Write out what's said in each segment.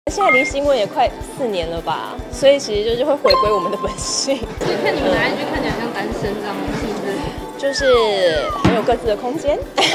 现在离新婚也快4年了吧，所以其实就是会回归我们的本性。 所以看你们的 IG 看起来像单身这样，是不是？ 就是很有各自的空间。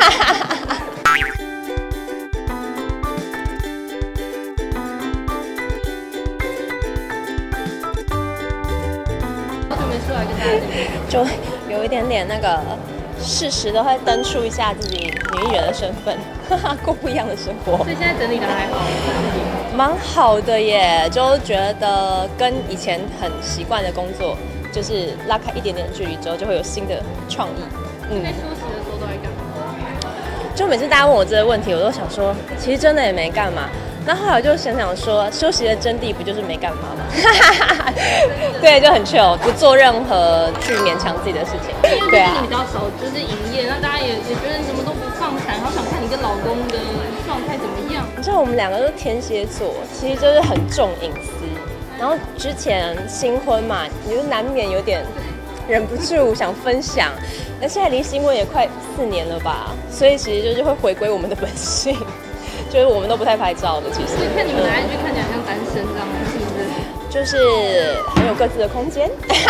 出来跟大家就有一点点那个适时的会登出一下自己女艺人的身份，过不一样的生活。 所以现在整理的还好， 蛮好的耶，就觉得跟以前很习惯的工作，就是拉开一点点距离之后，就会有新的创意。 在休息的时候都在干嘛？ 就每次大家问我这个问题，我都想说，其实真的也没干嘛。那后来我就想想说，休息的真谛不就是没干嘛吗？对，就很 chill， 不做任何去勉强自己的事情。 对啊，你比较少就是营业，那大家也觉得你什么都不放闪，好想看你跟老公的状态怎么样。 你知道我们两个都是天蝎座，其实就是很重隐私。然后之前新婚嘛，你就难免有点忍不住想分享。那现在离新婚也快4年了吧，所以其实就是会回归我们的本性。就是我们都不太拍照的，其实。 看你们的 IG 看起来像单身这样，是不是？ 就是很有各自的空间。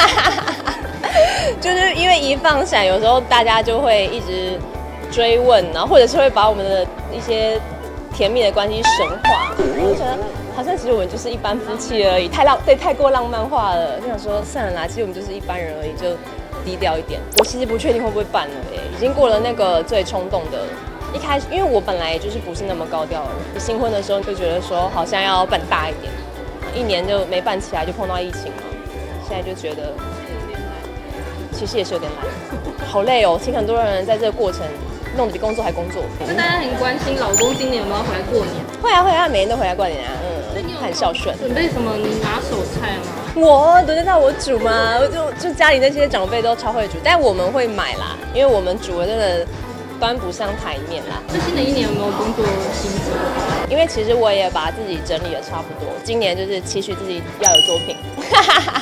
就是因为一放闪，有时候大家就会一直追问，然后或者是会把我们的一些甜蜜的关系神化。我就觉得好像其实我们就是一般夫妻而已，太过浪漫化了。就想说算了啦，其实我们就是一般人而已，就低调一点。我其实不确定会不会办了耶，已经过了那个最冲动的。一开始，因为我本来就是不是那么高调的人，新婚的时候就觉得说好像要办大一点，1年就没办起来，就碰到疫情嘛。现在就觉得，其实也是有点懒，好累哦。听很多人在这个过程弄得比工作还工作。 那大家很关心老公今年有没有回来过年？ 会啊，每年都回来过年啊。他很孝顺。 准备什么拿手菜吗？ 我轮得到我煮吗？就家里那些长辈都超会煮，但我们会买啦，因为我们煮的真的端不上台面啦。 那新的一年有没有工作心情？ 因为其实我也把自己整理的差不多，今年就是期许自己要有作品。